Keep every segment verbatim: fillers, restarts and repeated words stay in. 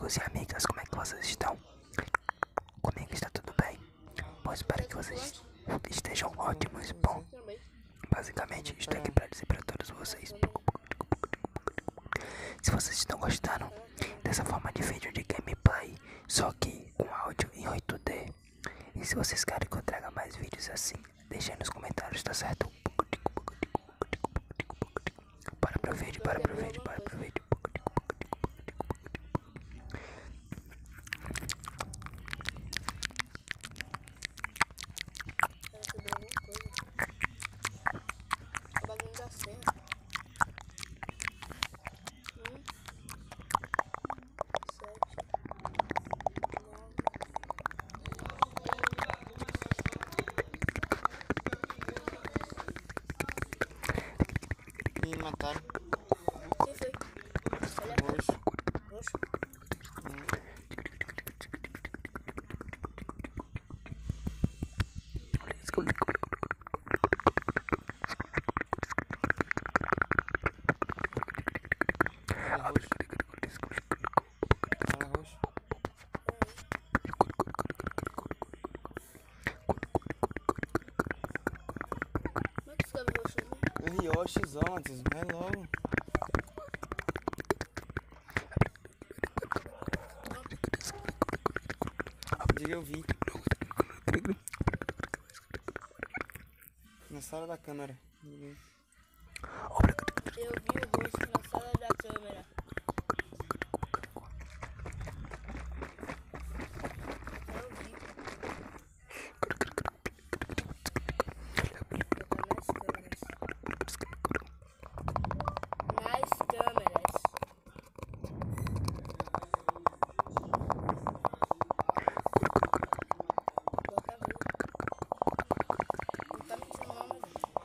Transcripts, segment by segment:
amigos e amigas, como é que vocês estão? Comigo está tudo bem. Pois espero que vocês estejam ótimos. Bom, basicamente estou aqui para dizer para todos vocês, se vocês estão gostando dessa forma de vídeo de gameplay, só que com áudio em oito D, e se vocês querem que eu traga mais vídeos assim, deixem nos comentários, tá certo? Para pro vídeo, para pro vídeo, para pro vídeo. Me mataram. Quem foi? Roxo. Roxo? Hum. É roxo. Fala roxo. Como é que escreve roxo, né? É Yoshizão, Matheus. Vai logo. Diga, eu vi. Na sala da câmera. Ninguém. Eu vi o roxo na sala da câmera. Eu vi. Nas câmeras. Nas câmeras. Bota a mão. Não tá me chamando,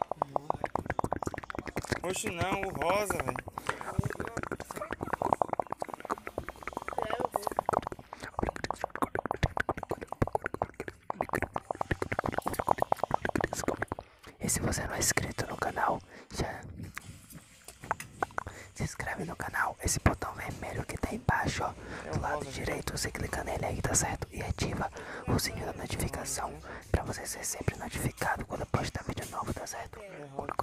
velho. Roxo não, o rosa, velho. Quero o roxo. E se você não é inscrito no canal, já se inscreve no canal. Esse botão vermelho que tá embaixo, ó, do lado direito, você clica nele aí, tá certo? E ativa o sininho da notificação pra você ser sempre notificado quando eu postar vídeo novo, tá certo? É rosa.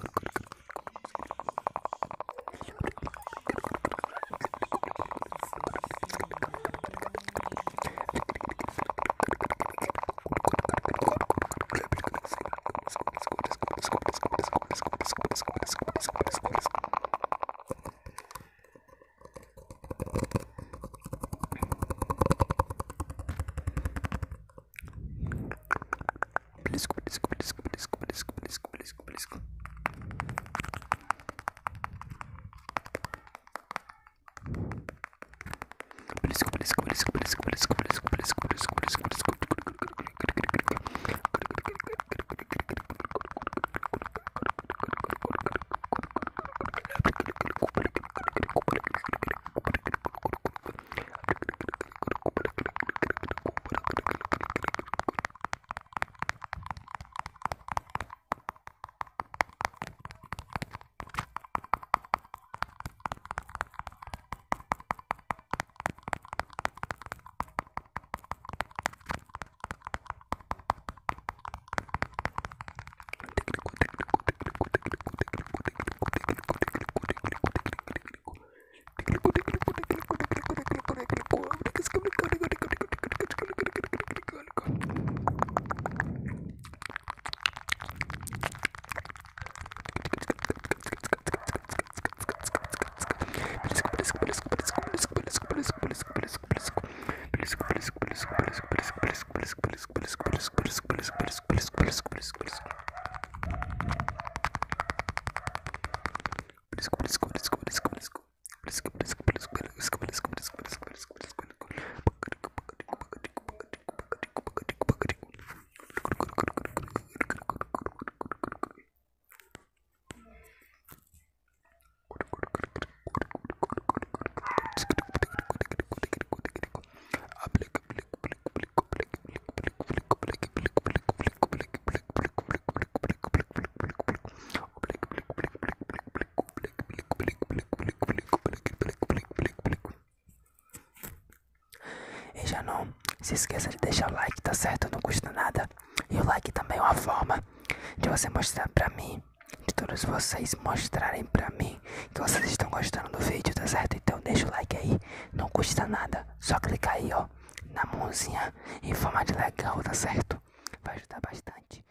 ainda não se esqueça de deixar o like, tá certo? Não custa nada. E o like também é uma forma de você mostrar pra mim, de todos vocês mostrarem pra mim que vocês estão gostando do vídeo, tá certo? Então deixa o like aí, não custa nada. Só clicar aí, ó, na mãozinha em forma de legal, tá certo? Vai ajudar bastante.